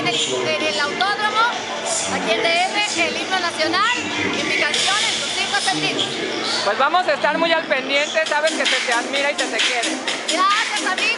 en el autódromo, aquí en DF, el himno nacional y mi canción en tus 5 sentidos. Pues vamos a estar muy al pendiente, sabes que se te admira y se te quiere. Gracias, amigo.